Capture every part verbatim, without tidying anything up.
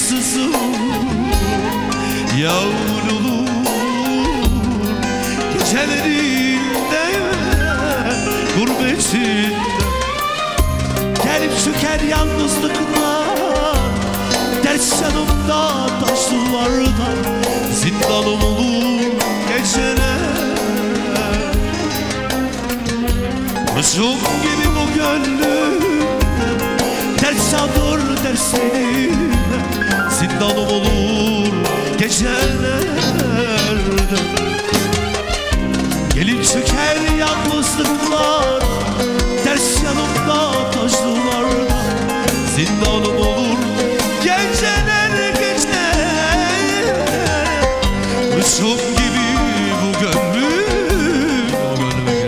Yıldızsızım yavrulur gecelerinde gurbetinde. Gelip çöker yalnızlıklar, ders yanımda taş duvarda, zindanım olur geceler. Kuşum gibi bu gönlüm ders alır derslerine, zindanım olur gecelerde. Gelip çöker yalnızlıklar, ders yanımda taş duvarda, zindanım olur geceler geceler. Kuşum gibi bu gönlüm, o gönlüme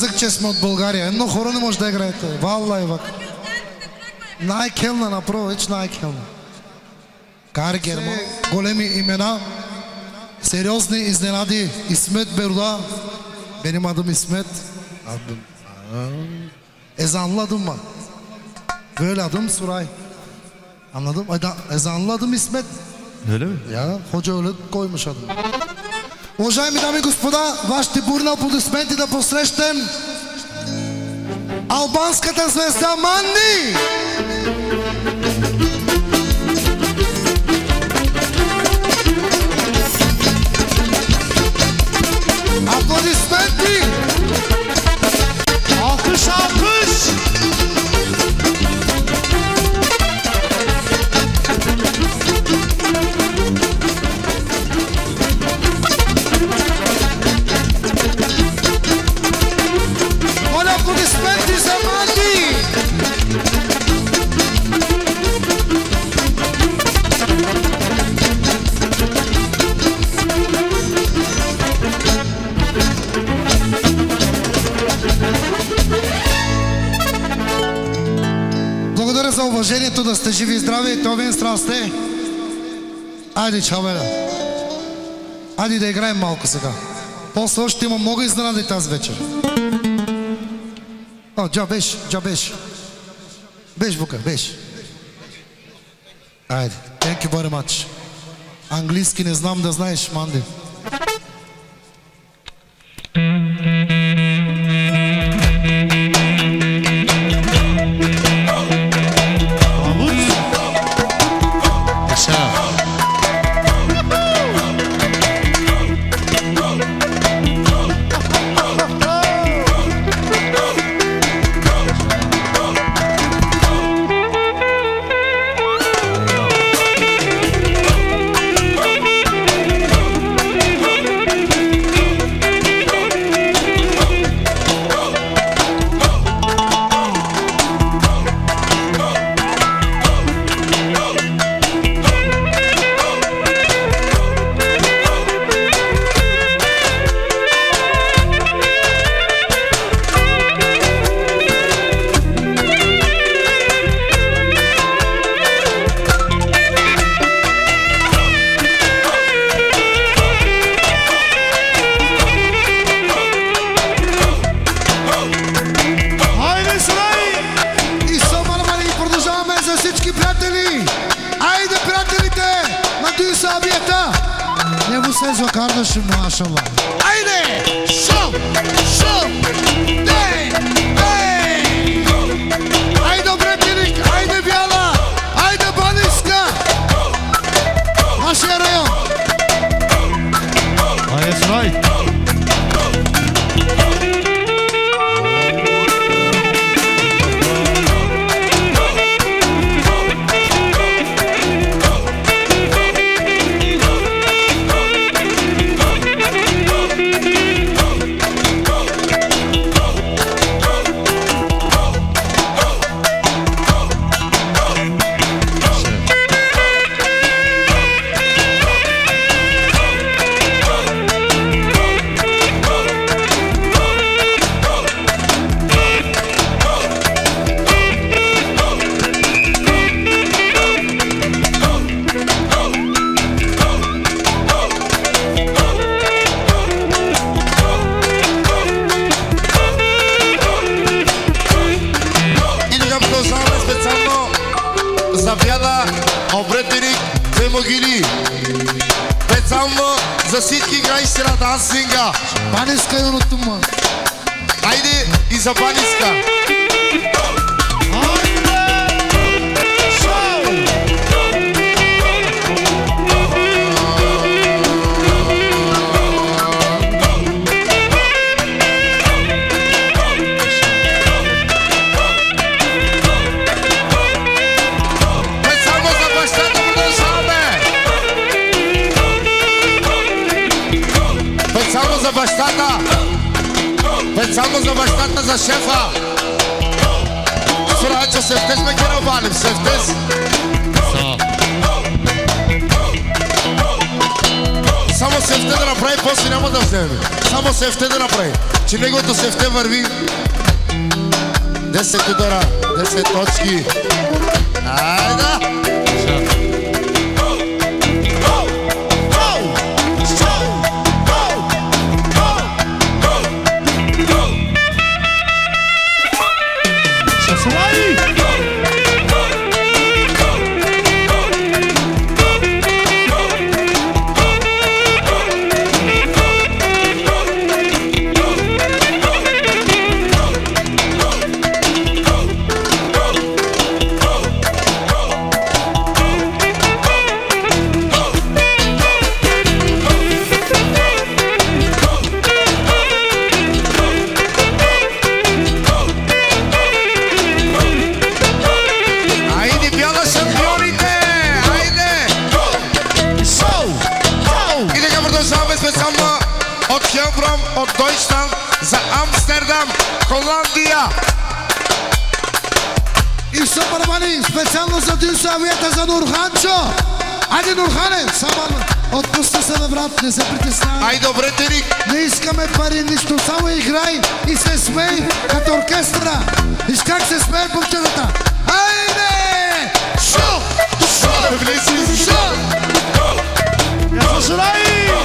казах, че сме от България. Едно хора не може да играете. Валла и вак. Най-келна направо, вече най-келна. Кари Герман. Големи имена. Сериозни iznenadi. İsmet Berda. Benim adım İsmet. Adım. Ezanlı adım var. Böyle adım Suray. Anladım. Ezanlı adım İsmet. Öyle mi? Ya hoca öyle koymuş adım. Уважаеми дами и господа, вашите бурни аплодисменти да посрещнем албанската звезда Манди! Аплодисменти! Alkış alkış! Аплодисменти за Манди! Благодаря за уважението, да сте живи и здрави и това ви страсте. Айде, чавеля. Айде да играем малко сега. После още има много изненади тази вечер. О, джа беше, джа беше. Беше, Бука, беше. Айде, thank you very much. Английски не знам да знаеш, Манди. Само сефте да направи, после няма да вземе. Само сефте да направи. Че неговото сефте върви. десет удара, десет точки. Айда! От Deutschland за Амстердам, Холандия. И са барабани, специално за Дюсавията, за Нурханчо. Айде, Нурхане, само отпусти се на брат, не се притеснявай. Ай, добре, Терик. Не искаме пари, нищо, само играй и се смей като оркестра. Виж как се смее момчетата. Айде! Шо! Шо! Влези! Шо! Слушай!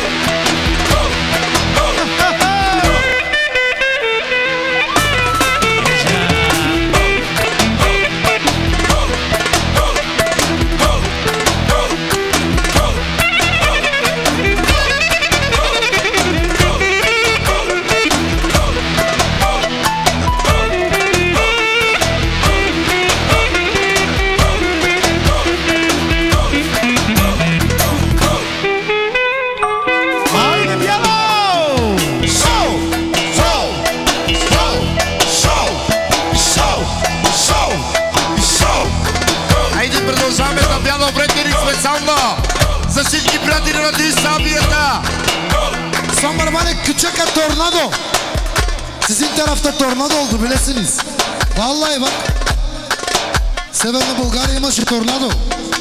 За всички приятели на Дюсавията. Сам барабани, küçük tornado. Sizin tarafta tornado oldu bilesiniz. Vallahi bak. Severna Bulgarya imаше tornado.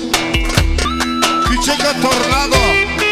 Küçük tornado.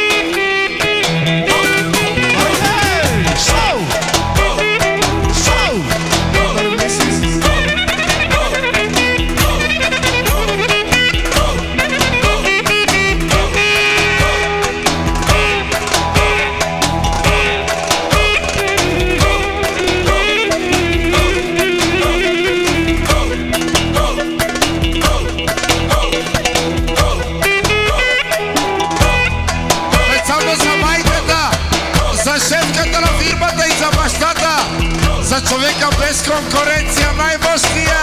За човека без конкуренция, най-мощния!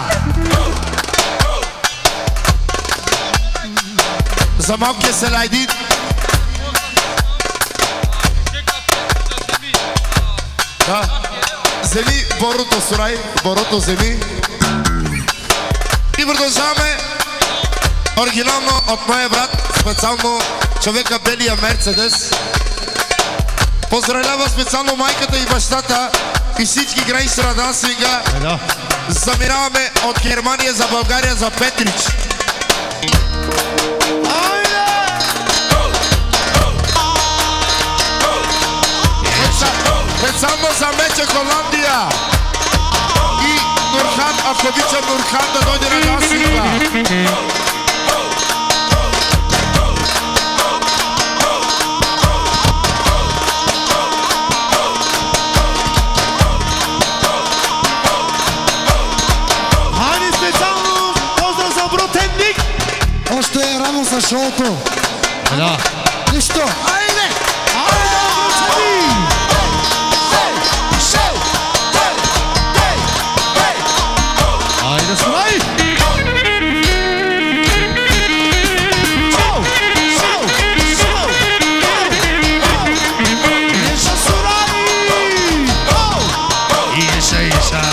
За малкия Селайдин. Да. Вземи Борото, Сурай. Борото вземи. И продължаваме оригинално от моя брат, специално човека белия Мерцедес. Поздравлява специално майката и бащата и всички граници на дансинга. Заминаваме от Германия за България, за Петрич. Специално за Меча, Холандия. И Нурхан, ако обича Нурхан да дойде на дансинга. Още е рано за шоуто. Да. Нищо. Айде! Айде, Гърчани! Айде, Сурай! Иша, Сурай! Иша, Иша!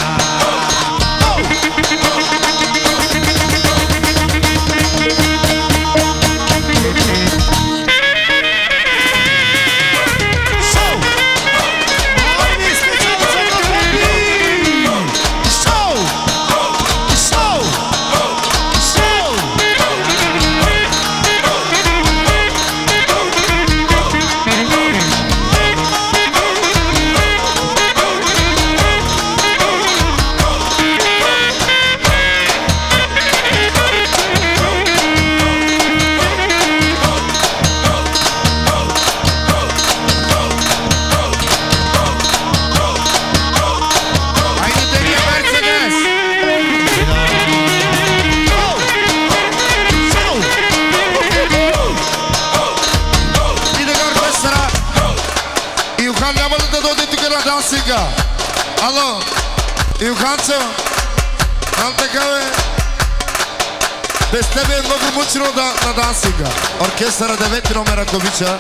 дансинга. Ало, Юханцо, нам така бе. Без тебе е много мъчно да, на дансинга. Оркестъра девети номер, ако обича.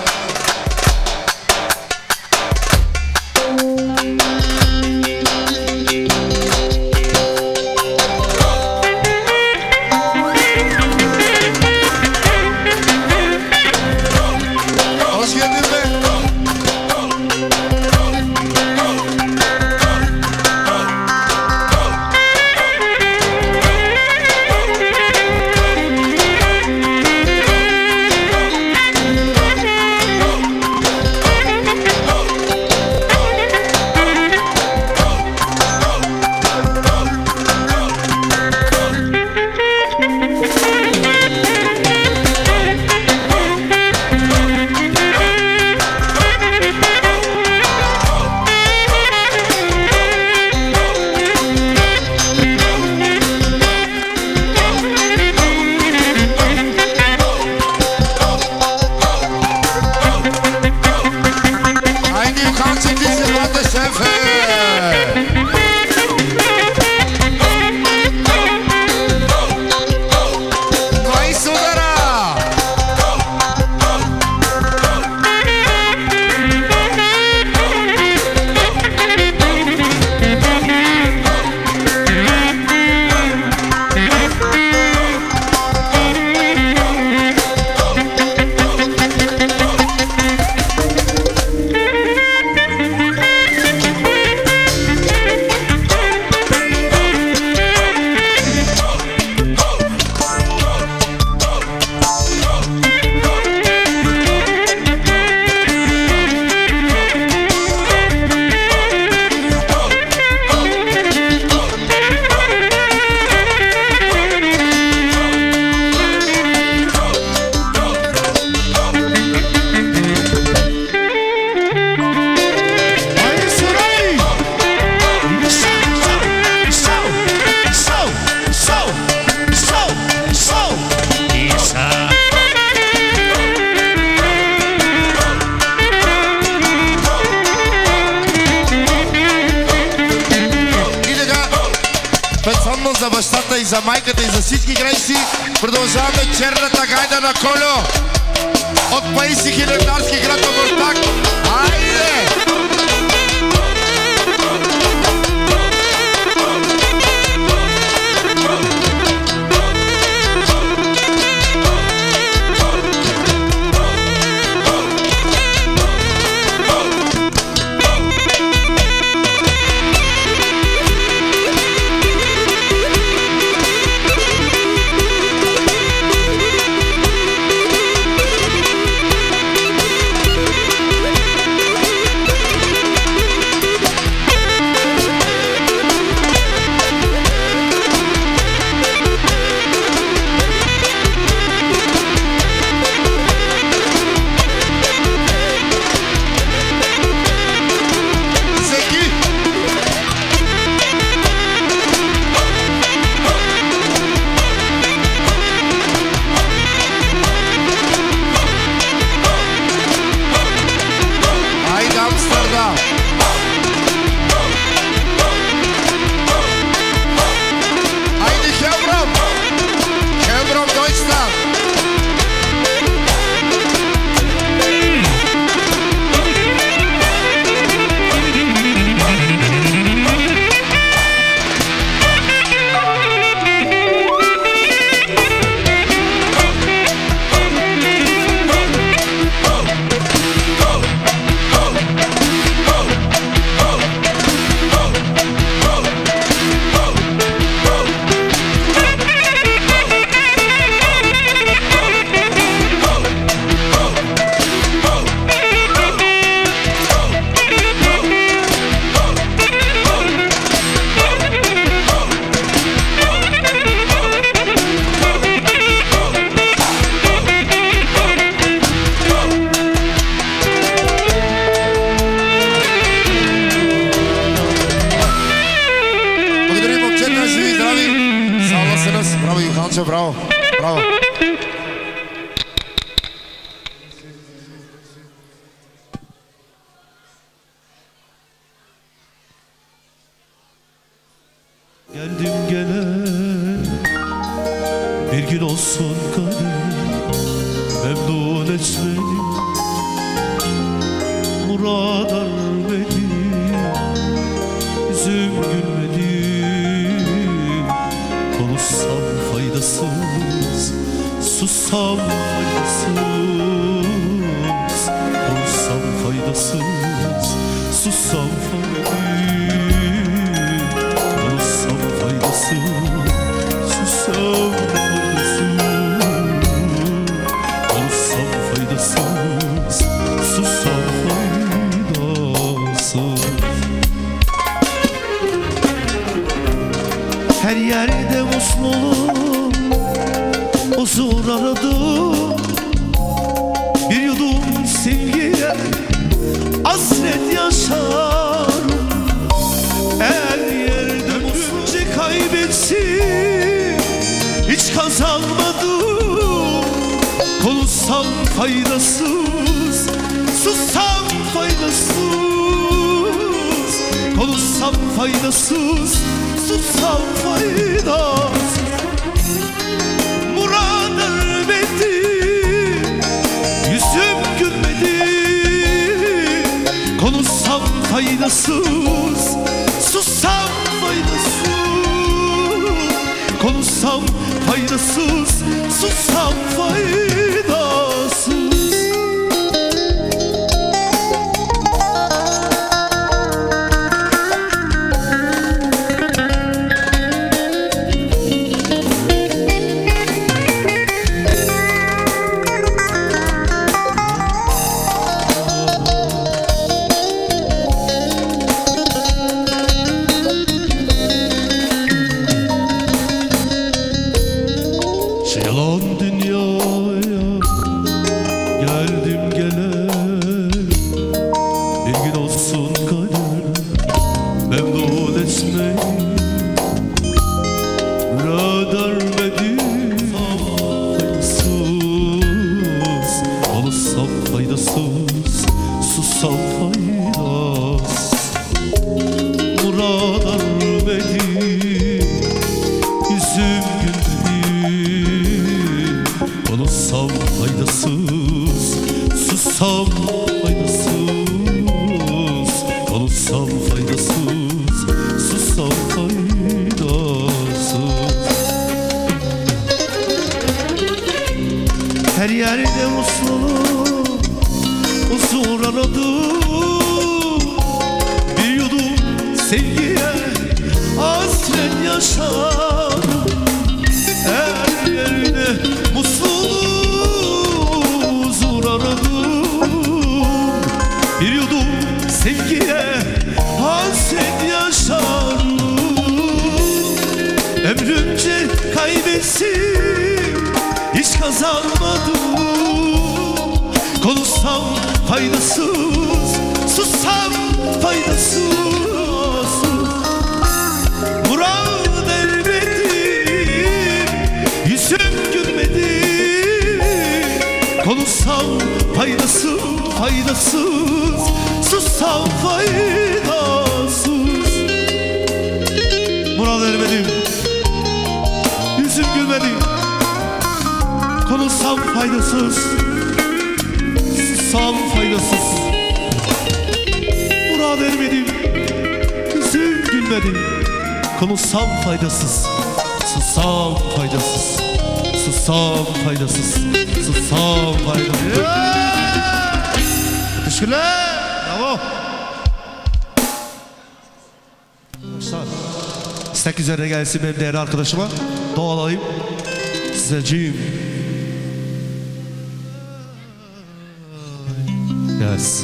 За бащата и за майката и за всички греши продължаваме черната гайда на Колю от Паиси Хилендарски град Омуртаг. Айде! Браво, браво. Geldim gene bir gün olsun kader memnun etmedi murad ermedi yüzüm gülmedi konuşsam faydasız sussam faydasız konuşsam faydasız sussam faydasız Sussam faydasız, olsam faydasız, sussam faydasız. Her yerde mutluluk, huzur aradım. Bir yudum sevgiye hasret yaşarım. Her yerde mutluluk kaybetsin, hiç kazanmadım. Konuşsam faydasız, sussam faydasız. Konuşsam faydasız, sussam faydasız. Murad ermedi, yüzüm gülmedi. Konuşsam faydasız, sussam faydasız. Konuşsam faydasız, sussam faydasız. Yalan dünyaya geldim gene bir gün olsun kader memnun etmeyi murad ermedi faydasız olsam faydasız sussam faydasız murad ermedi yüzüm Konuşsam faydasız, sussam faydasız. Konuşsam faydasız, sussam faydasız. Her yerde mutluluk, huzur aradım. Bir yudum sevgiye hasret yaşarım. Her yerde mutluluk, huzur aradım. Bir yudum sevgiye hasret yaşarım. Ömrümce kaybetsin, hiç kazanmadım. Konuşsam faydasız, sussam faydasız. Murad ermedim, yüzüm gülmedi. Konuşsam faydasız, faydasız, sussam faydasız. Murad ermedim, yüzüm gülmedi. Konuşsam faydasız, sussam faydasız. Murad ermedim, yüzüm gülmedi. Konuşsam faydasız, sussam faydasız. Sussam faydasız, sussam faydasız. Yeah! Teşekkürler. Bravo. Arkadaşlar, istek üzerine gelsin benim değerli arkadaşıma. Doğal alayım. Sizeciğim. Yes.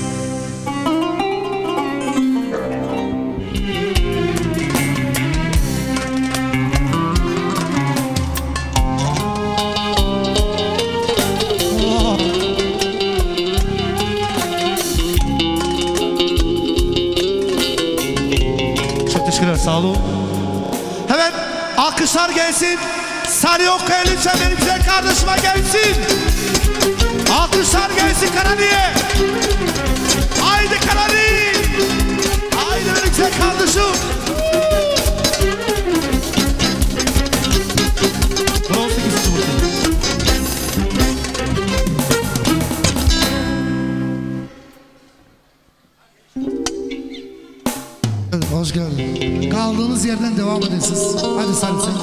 Sağ olun. Hemen alkışlar gelsin. Sarı Okkaya lütfen benim güzel kardeşime gelsin. Alkışlar gelsin Kanadi'ye. Haydi Kanadi. Haydi benim güzel kardeşim. yerden devam edin siz. Hadi Salih sen.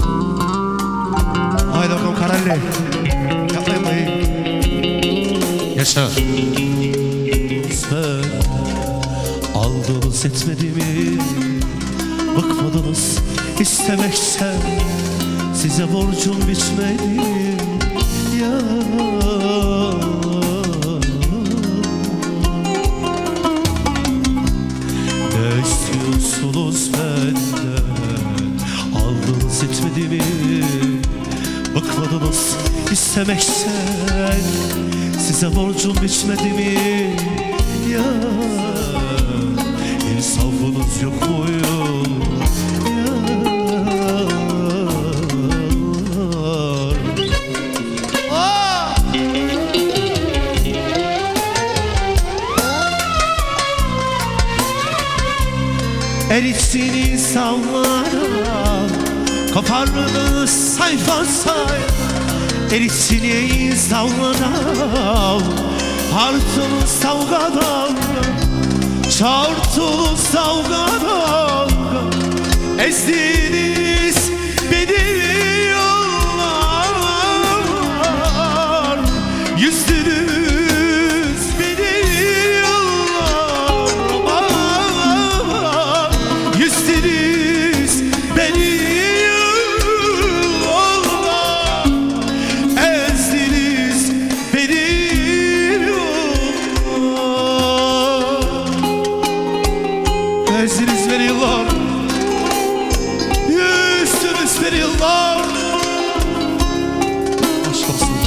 Haydi bakalım Karalli. Yapmayın dayı. Yaşa. Sen aldınız etmedi mi? Bıkmadınız istemekten. Size borcum bitmedi ya. Ne istiyorsunuz benden? Aldınız etmedi mi? Bıkmadınız istemekten. Size borcum bitmedi mi ya? İnsafınız yok muyum ya? Oh! Eriksiniz sallara, kopardınız sayfa sayfa. Eriksiniz dalgada, hartınız dalgada, çartınız dalgada. Ezdiniz beni yollar, yüzdünüz beni yollar, yüzdünüz beni yollar, ezdiniz beni yollar, ezdiniz beni yollar. Yıllar aşk olsun.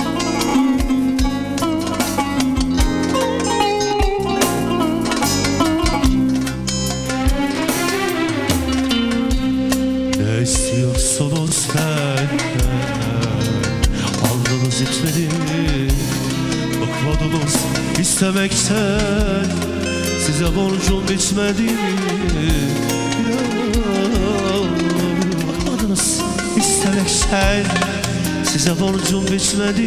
Ne istiyorsunuz benden? Aldınız etmedi mi? Bıkmadınız istemekten. Size borcum bitmedi mi? İstemekten size borcum bitmedi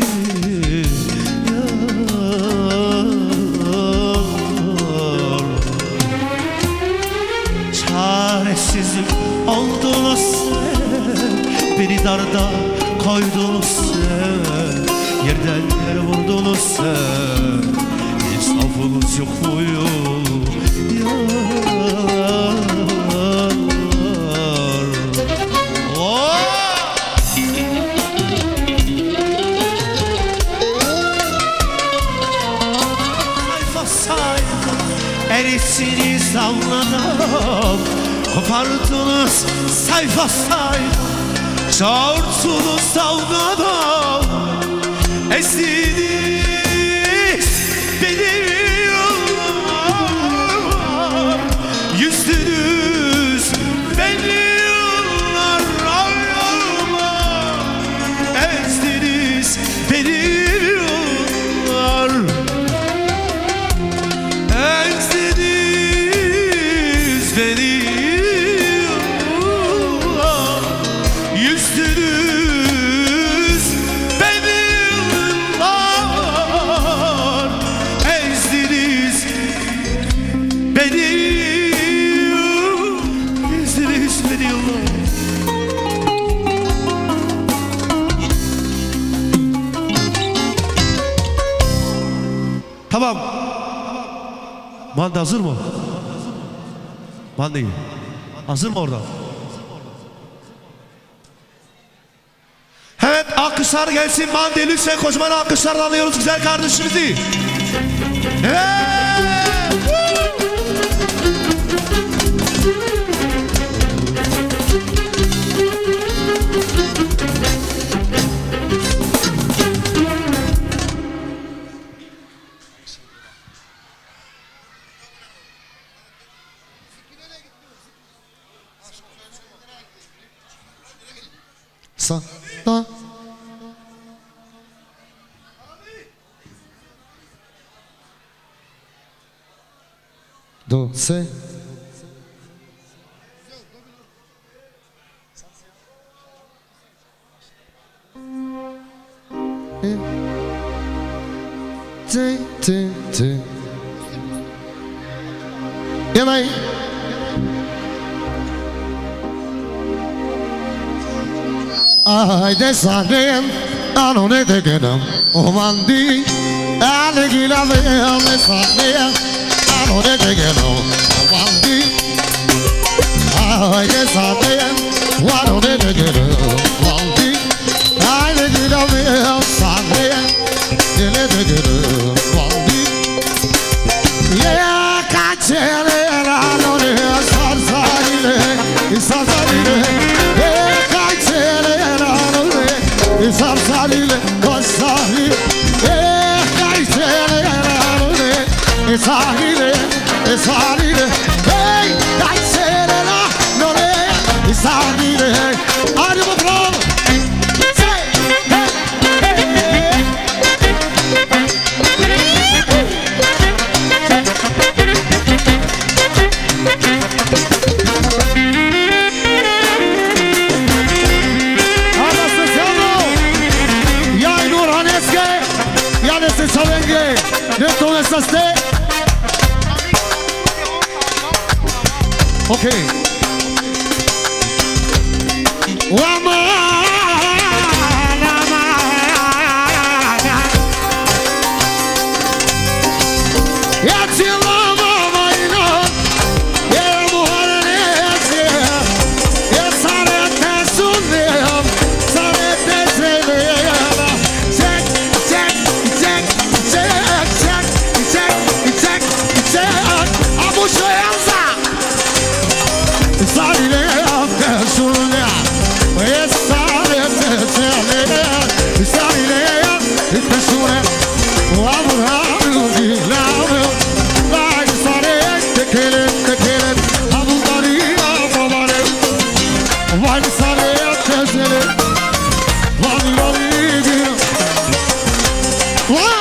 yar. Çaresizlik oldunuz sen, beni darda koydunuz sen, yerden yere vurdunuz sen. İnsafınız yok muyum yar? Eritsiniz damladan, kopardınız sayfa sayfa. Çarptınız dalgadan, ezdiniz beni yollar, yüzdünüz beni yollar, ezdiniz beni yollar, ezdiniz beni yollar, yüzdünüz beni yollar, ezdiniz beni yollar, ezdiniz beni yollar. Tamam. Manda hazır mı? Mandayı. Hazır mı orada? Evet, alkışlar gelsin. Mandayı lütfen kocaman alkışlarla alıyoruz güzel kardeşimizi. Evet. Sa, da. Do, se. E. Te, te, te. Yanay. Haydi sarayım, anone de gönüm, umandi. Ale gilave, ale sarayım, anone de gönüm, umandi. Haydi sarayım, anone de gönüm, umandi. Ale gilave, sarayım, dile de gönüm, umandi. Yeah, kaçere, anone, sar sarile, sar sarile. Yeah, kaçere, anone, sar sarile, sar sarile. Esarile, esarile, hey, kaçere la, nore, esarile, hey, hadi bakalım. Say, hey, hey, hey. Anastasiyano, ya Nuraneske, ya neste savenge, ne to nestaste. Okay. Woman, it's your love, you know. Yeah, more than it's yeah. It's all that that's soon live. It's all that that's live. Check, check, check, check, check, check, check, check. I push your hands up. Sarile aftersulia, we sarile sarile, sarile aftersulia. Avraham dilave, vai sarile tekele tekele, avudari avare, vai sarile aftersele, vai vai vai.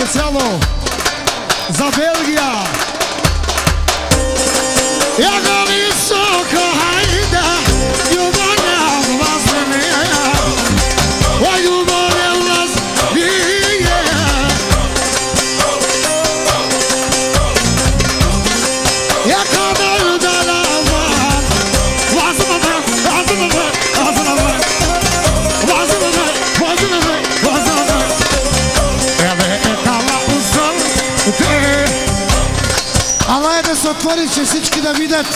specijalno za Belgija. Ja ga visoko hajde, ljubavne vas nije, o ljubavne vas nije. Ja kada ljudala van, vazna me, vazna me, vazna me, vazna me, vazna me, vazna me. Ebe etala uzal te. Ала е да се отвори, че всички да видят.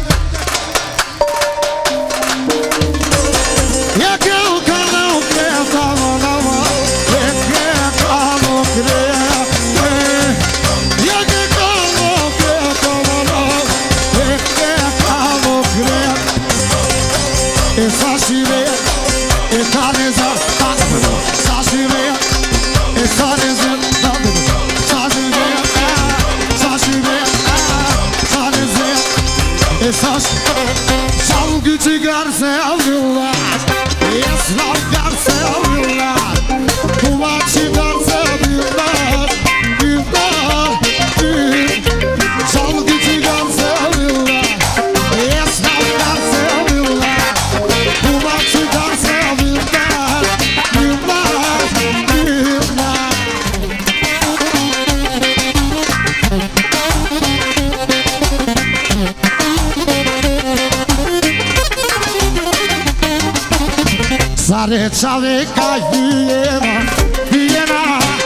Sare čoveka Vijena, Vijena,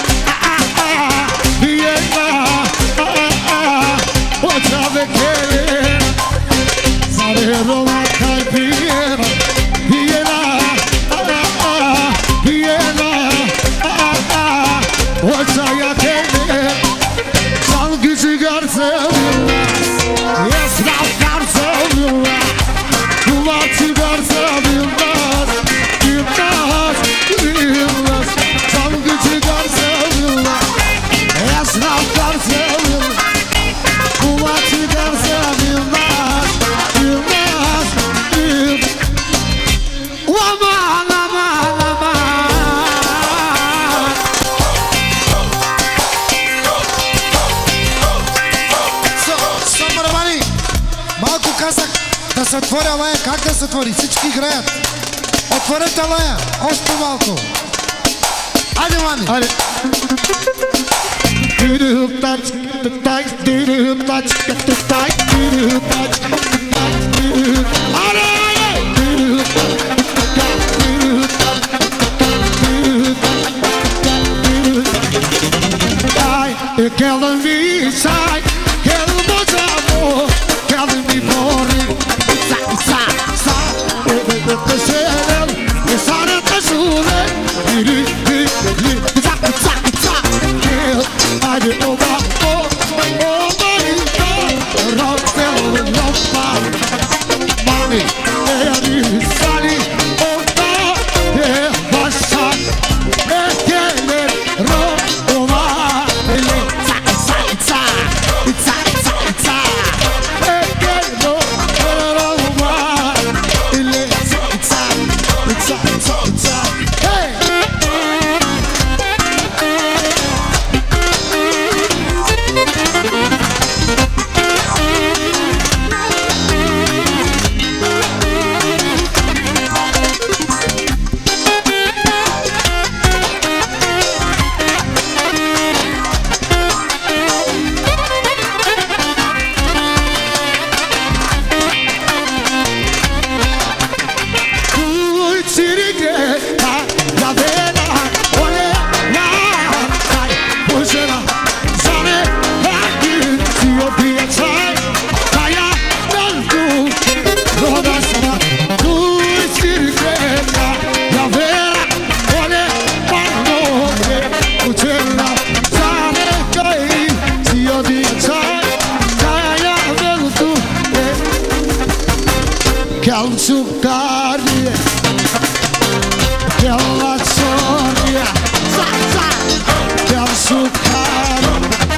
Vijena, o čoveke Sare Romaka Vijena, Vijena, Vijena, o čoveke Sam gücü garse bilmez, esnaf garse bilmez, kumatçı garse bilmez. Bilmez, bilmez, can gücü garse bilmez, esnaf garse bilmez, kuvvetli garse bilmez, bilmez, bilmez. Aman, aman, aman. Самаравани, малко казах да се отворя, ама как да се отвори? Всички играят. Отворете лая, още малко. Айде, мани! Айде! Quero me sai, quero muito amor, quero me morrer. Sa, sa, sa, Sare taşule, yürü, yürü, yürü, tak, tak, tak. Hadi oba, o, oba, ita, rotel, ropa, mami, eri, sali, oba, e başa, e gelir, roba, ele, tak, tak, tak, tak, tak, tak. E gelir, roba, ele, tak, tak. It's up, it's up, it's up. Hey! Calçucaria, aquela soria, calçucaria,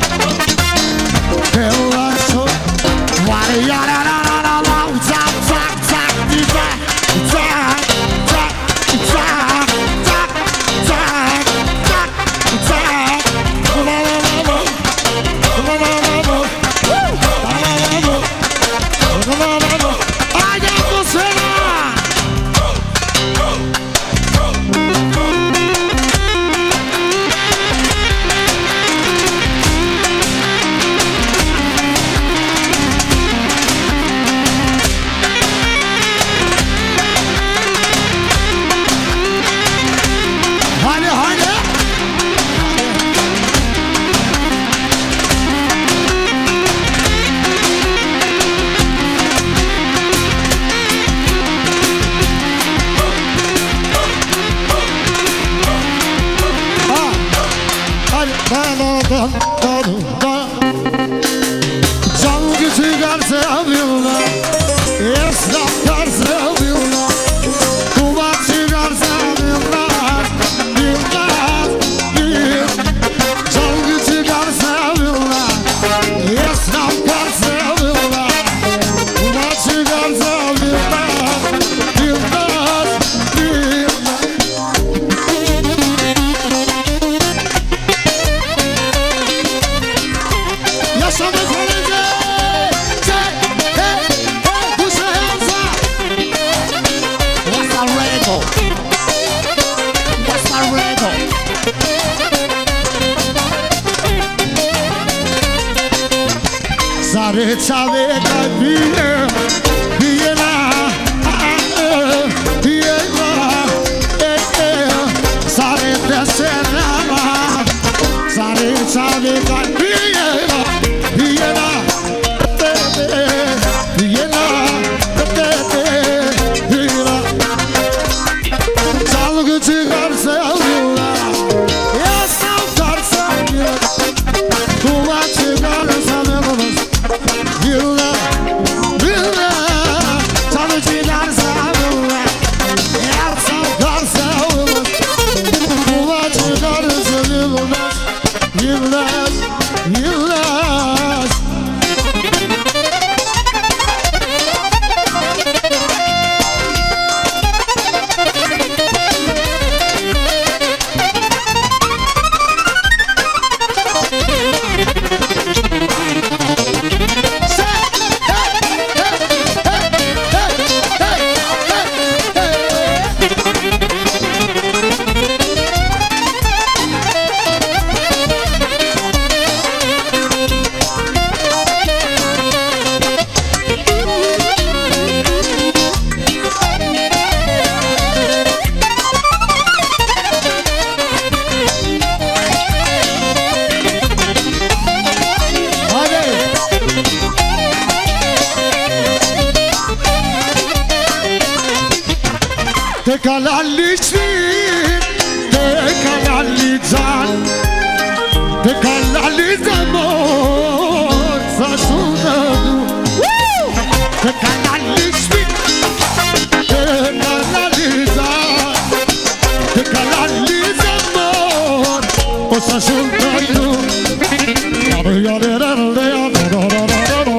aquela soria, zap, zap, zap, zap, zap, zap, zap, zap, zap, zap, zap, da Can gücü garsevilla Esnaf garsevilla Kubatçı garsevilla Bilmez bil Can gücü garsevilla Esnaf garsevilla Kubatçı garsevilla Bilmez bil Yaşadık olunca Hey, hey, hey Bu seansa What's the regal? What's the regal? Sarı çave kalbiye Biyena Biyena Sarı desenama Sarı çave kalbiye Biyena Biyena Biyena Çalgı çıkarsa yollar Yasal karsa yollar Duvar çıkarsa yollar Yıllar Yıllar Çalgı çıkarsa yollar Yasal karsa yollar Duvar çıkarsa yollar Yıllar Yıllar Te kalalliçin, te kalallizan Te kalallizan mor saçunadu Te kalalliçin, te kalallizan Te kalallizan mor o saçunadu Yarı yarı yarı yarı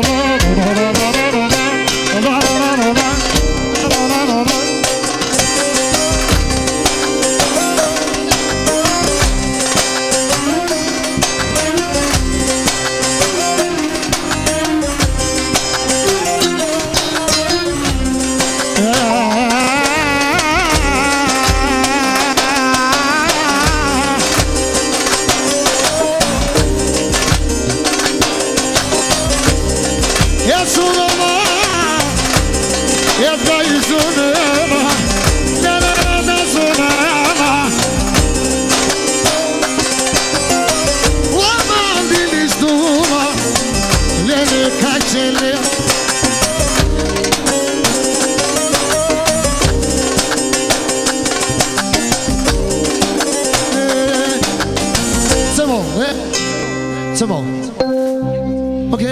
C'est bon. Ok.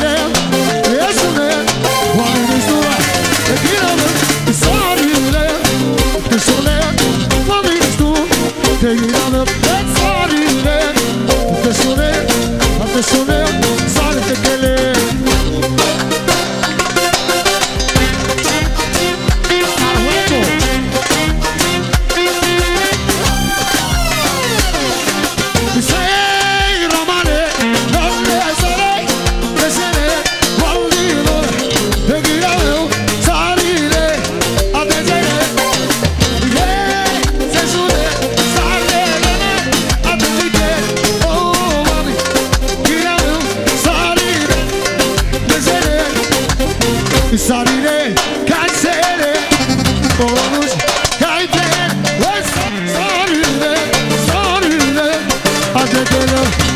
sarire, esune, oamenii stua, te ghidame, sarire, te sune, oamenii stua, te ghidame, sarire, te sune, te sune, sarite chele. Sarire, cancele, bonus, caite, sarire, sarire, adetele,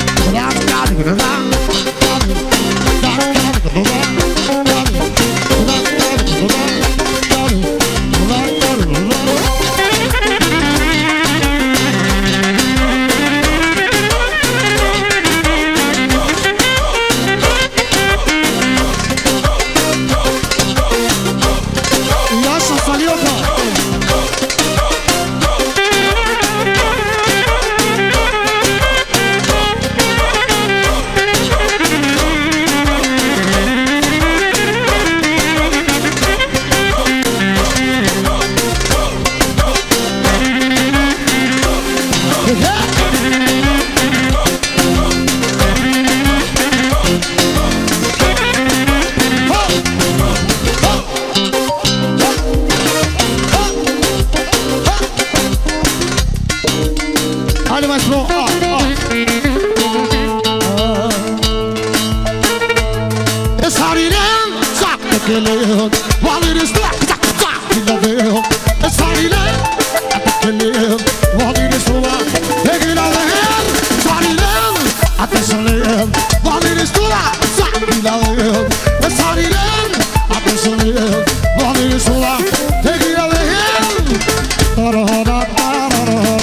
Hadi maestro, ah, ah. Es harinen, sak tekeleon, walir is sak sak sak tekeleon. Es harinen, tekeleon, walir is sak tekeleon. Es harinen, tekeleon, walir is sak sak tekeleon. Es harinen, tekeleon, walir is sak tekeleon. Tarahana tarahana.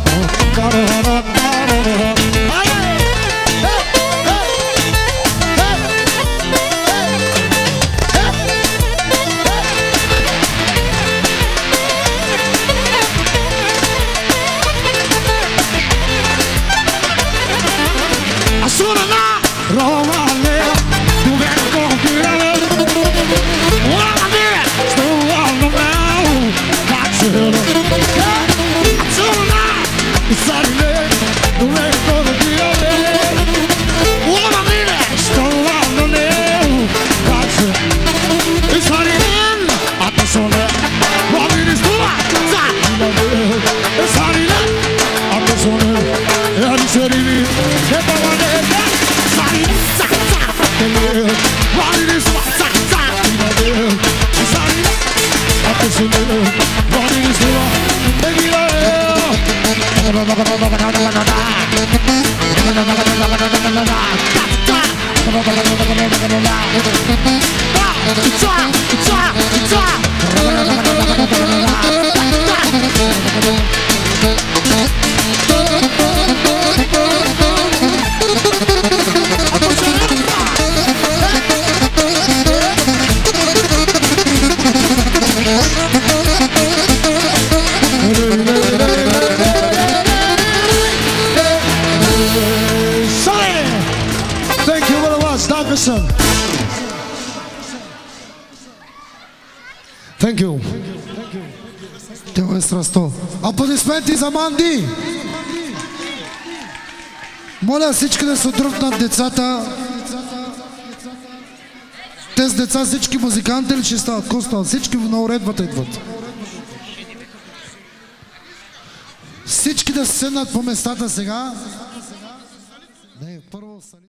Thank you. Te ăstrăsto. Aplaudismente за Манди. Моля всички да се отръпнат децата. Те с деца всички музиканти ли ще стават? Коста, всички на уредбата идват. Всички да се седнат по местата сега. Не, първо